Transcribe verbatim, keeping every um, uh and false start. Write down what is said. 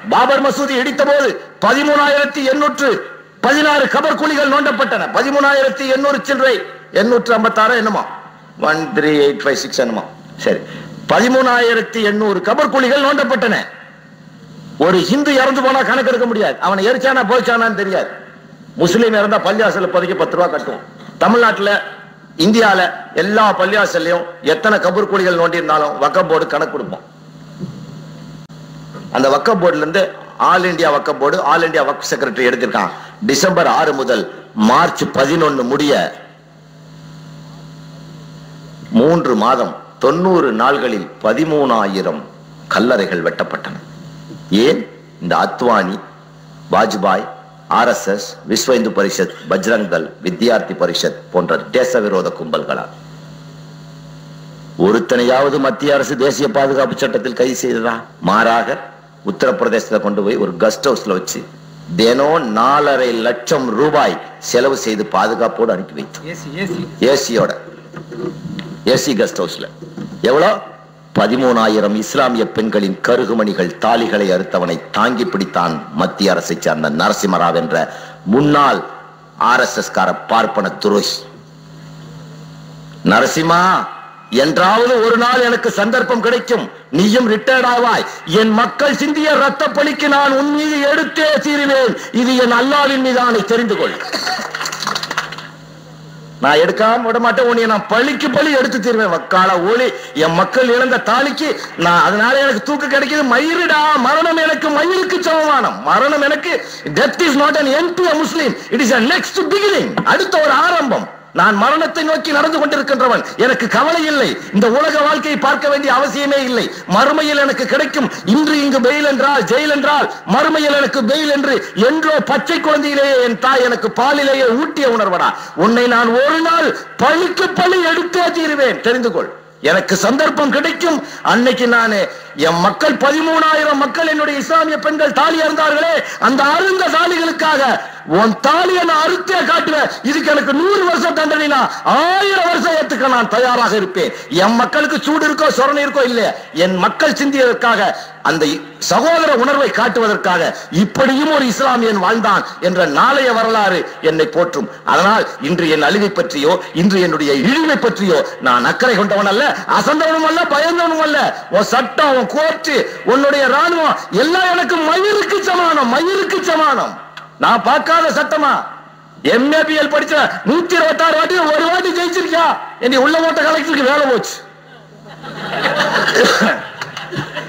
பாபர் மசூதி இடித்த போது பதிமூணாயிரத்தி எண்ணூற்று பதினாறு கபர் குழிகள் நோண்டப்பட்டன. பதிமூணாயிரத்தி எண்ணூறு சில்லறை எண்ணூற்று ஐம்பத்தி ஆறு என்னமா one three eight five six என்னமா சரி பதிமூணாயிரத்தி எண்ணூறு கபர் குழிகள் நோண்டப்பட்டன. ஒரு ஹிந்து இறந்து போனா கணக்கு எடுக்க முடியாது. அவனை எரிச்சானா போய்ச்சானான்னு தெரியாது. முஸ்லீம் இறந்தா பள்ளியாசல் இப்போதைக்கு பத்து ரூபா கட்டுவோம். தமிழ்நாட்டில் இந்தியால எல்லா பள்ளியாசல்லையும் எத்தனை கபர் குழிகள் நோண்டி இருந்தாலும் வக்ஃப் போர்டு கணக்கு கொடுப்போம். அந்த வக்ஃப் போர்டுல இருந்து all India Waqf board all India Waqf secretary எடுத்திருக்கான். டிசம்பர் ஆறு முதல் மார்ச் பதினொன்னு முடிய மூன்று மாதம் தொண்ணூறு நாள்களில் பதிமூணாயிரம் கல்லறைகள் வெட்டப்பட்டன. ஏன்? இந்த Advani, Vajpayee, R S S, Vishwa Hindu Parishad, Bajrang Dal, Vidyarthi Parishad போன்ற தேச விரோத கும்பல்களால். ஒருத்தனையாவது மத்திய அரசு தேசிய பாதுகாப்பு சட்டத்தில் கைது செய்ததா? மாறாக உத்தரப்பிரதேசத்தை கொண்டு போய் ஒரு கெஸ்ட் ஹவுஸ்ல வச்சு தினம் நாலரை லட்சம் ரூபாய் செலவு செய்து பாதுகாப்போடு அனுப்பி வைத்து ஏசியோட ஏசி கெஸ்ட் ஹவுஸ்ல எவ்வளவு? பதிமூணாயிரம் இஸ்லாமிய பெண்களின் கருகுமணிகள் தாலிகளை அறுத்தவனை தாங்கி பிடித்தான் மத்திய அரசை சார்ந்த நரசிம்மராவ் என்ற முன்னாள் ஆர் எஸ் எஸ் கார பார்ப்பன துரோகி. நரசிம்மா, என்றாவது ஒரு நாள் எனக்கு சந்தர்ப்பம் கிடைக்கும், நீயும் ரிட்டையர்ட் ஆவாய். என் மக்கள் சிந்திய ரத்த பலிக்கு நான் உன் மீது எடுத்தே தீருவேன். இது என் அல்லாவின் மீதானை தெரிந்து கொள். நான் எடுக்காம விட மாட்டேன். உன்னை நான் பழிக்கு பழி எடுத்து தீர்வேன். வக்கால ஒளி என் மக்கள் இழந்த தாலிக்கு நான் அதனால எனக்கு தூக்கு கிடைக்குது. மயிருடா, மரணம் எனக்கு மயிருக்கு சமமானம். மரணம் எனக்கு death is not an end to a Muslim, it is a next beginning. அடுத்த ஒரு ஆரம்பம். நான் மரணத்தை நோக்கி நடந்து கொண்டிருக்கின்றவன். எனக்கு கவலை இல்லை. இந்த உலக வாழ்க்கையை பார்க்க வேண்டிய அவசியமே இல்லை. மறுமையில் எனக்கு கிடைக்கும். இன்று இங்கு பெயில் என்றால் ஜெயில் என்றால் மறுமையில் எனக்கு பெயில் என்று என்றோ பச்சை குழந்தையிலேயே என் தாய் எனக்கு பாலிலேயே ஊட்டிய உணர்வடா. உன்னை நான் ஒரு நாள் பழிக்கு பழி எடுத்தே தீருவேன். தெரிந்து கொள். எனக்கு சந்தர்ப்பம் கிடைக்கும். அன்னைக்கு நானு என் மக்கள் பதிமூணாயிரம் மக்கள் என்னுடைய இஸ்லாமிய பெண்கள் தாலி அறுந்தார்களே, அந்த அருந்த தாலிகளுக்காக உன் தாலியை நான் அறுத்தே காட்டுவேன். இதுக்கு எனக்கு நூறு வருஷம் தண்டனை, ஆயிரம் வருஷம் ஏத்துக்க நான் தயாராக இருப்பேன். என் மக்களுக்கு சூடு இருக்கோ சொரணை இருக்கோ இல்லையா, என் மக்கள் சிந்தியதற்காக, அந்த சகோதர உணர்வை காட்டுவதற்காக இப்படியும் ஒரு இஸ்லாமியன் வாழ்ந்தான் என்ற நாளைய வரலாறு என்னை போற்றும். அதனால் இன்று என் அழிவை பற்றியோ இன்று என்னுடைய இழிவை பற்றியோ நான் அக்கறை கொண்டவன் அல்ல, அசந்தவனும் அல்ல, பயந்தவனும் அல்ல. உன் சட்டம், உன் கோர்ட்டு, உன்னுடைய ராணுவம் எல்லாம் எனக்கு மயிருக்கு சமானம், மயிருக்கு சமானம். நான் பார்க்காத சட்டமா? எம்ஏபிஎல் படிச்ச நூத்தி இருபத்தி ஆறு வாட்டி ஒரு வாட்டி ஜெயிச்சிருக்கியா? என்னை உள்ள ஓட்ட கலெக்டருக்கு வேலை போச்சு.